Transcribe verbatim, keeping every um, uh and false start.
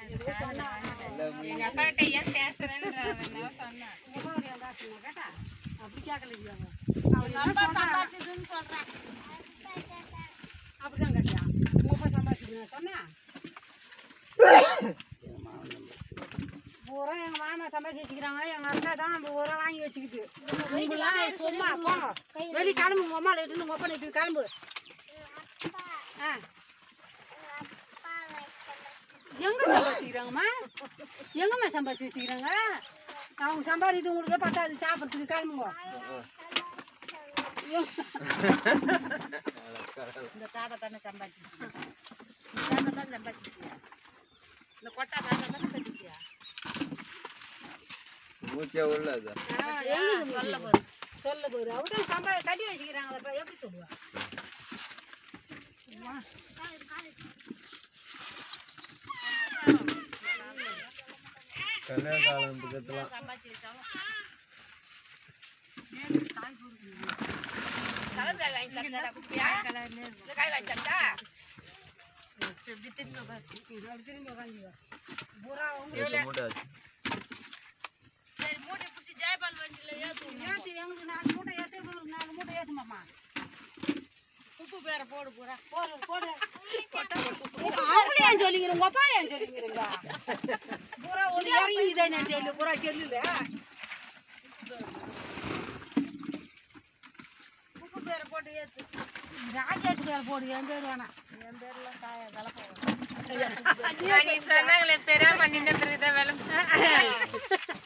எங்க அப்பா கிட்ட ஏன் பேசுறேன்னு சொன்னேன். அப்படி கேட்கல அப்பா சம்பாதிச்சதுன்னு சொல்றேன். அப்படிதான் கேட்டியா? உங்க அப்பா சம்பாதிச்சது சொன்னேன். பூரா எங்க மாமா சம்பாதிச்சு வச்சுக்கிறாங்க. எங்க அக்கா தான் நம்ம பூரா வாங்கி வச்சுக்கிது. நீங்களாம் சும்மா போங்க, வெளியே கிளம்பு. உங்க அம்மா லைட்டு உங்க அப்பா லைட்டு கிளம்பு. ஆ எங்க சம்பாதிச்சுக்கிறாங்கம்மா? எங்கம்மா சம்பாதிச்சு வச்சுக்கிறாங்க? அவங்க சம்பாதிக்கிறது உங்களுக்கு பத்தாது, சாப்பிட்றதுக்கு கிளம்புங்க. இந்த தாத்தா தானே சம்பாதிச்சு, தாத்தா தான் சம்பாதிச்சியா? இந்த கொட்டா தாத்தா தானே கட்டிச்சியா? மூச்சா உள்ள சொல்ல போரு சொல்ல போரு அவதான் சம்பா கட்டி வச்சுக்கிறாங்களப்பா, எப்படி சொல்லுவா? கல்யாண காலம் பக்கத்துலாம் சம்பாதிச்சு வச்சாலும் கலர் காய் வாங்கி தரா குப்பியா? இந்த காய் வாங்கி தரா? செப்பி திரும்பி உட்காந்து திரும்பி உட்காந்து பூரா மூட்டை சரி மூட்டை பிடிச்சி ஜெயபால் வண்டியில் ஏற்று ஏற்று எங்களுக்கு நாலு மூட்டை ஏற்று நாலு மூட்டை ஏற்றுமாம்மா. உப்பு பேரை போடு பூரா போடு போடு. அவங்களே ஏன் சொல்லிக்கிறேன், உங்க அப்பா ஏன் சொல்லிக்கிறீங்க? பூரா ஒன்று இறங்கி இதே தெரியல பூரா செல்லுல உப்பு பேரை போட்டு ஏற்று. ராஜேஷ் பேர் போடு, என் பேர் வேணாம். என் பேர்லாம் காய வேலை போகும். நீ சொன்னாங்களே பெரிய மண்ணின் வேலை